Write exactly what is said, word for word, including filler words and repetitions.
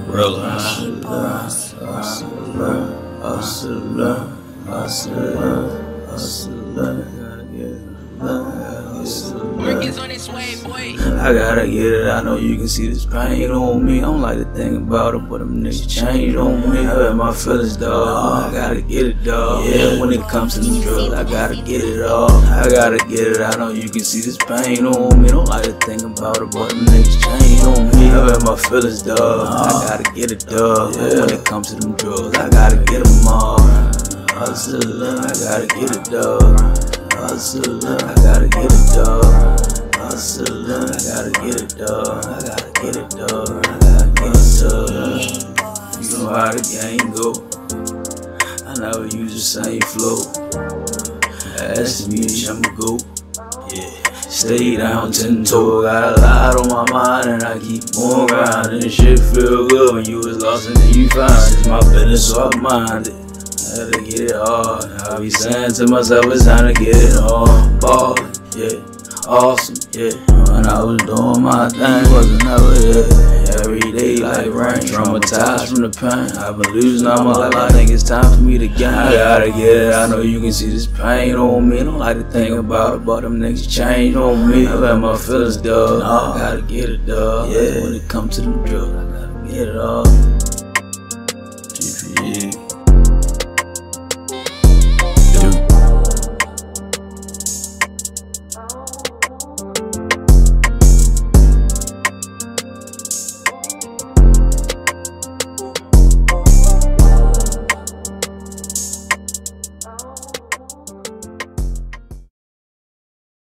Real hustler, hustler, hustler, hustler, hustler. Work is on its way, boy. I gotta get it, I know you can see this pain on me. I don't like to think about it, but them niggas change on me. I hurt my feelings, dog. I gotta get it, dog. Yeah, when it comes to the drugs, I gotta get it all. I gotta get it, I know you can see this pain on me. Don't like to think about it, but them niggas change on me. I hurt my feelings, dog. I gotta get it, dog. Yeah, when it comes to them drugs, I gotta get them all. Hustler, I gotta get it, dog. Hustler, I gotta get it, dog. Hustler, I gotta get it, dog. I gotta get it, dog. I gotta get it, dog. You know how the game go. I never use the same flow. Ask me, I'ma go. Yeah, stay down ten toe. Got a lot on my mind and I keep on grinding. This shit feel good when you was lost and then you find it. It's my business, so I mind it. I gotta get it hard. I be saying to myself, it's time to get it on. Ballin', yeah, awesome, yeah. When I was doing my thing, wasn't never there. Every day like rain, traumatized from the pain. I've been losing all my life, I think it's time for me to gain. I gotta get it, I know you can see this pain on me. Don't like to think about it, but them niggas change on me. I let my feelings, dog. I gotta get it, dog. Yeah, when it comes to them drugs, I gotta get it all. G P E.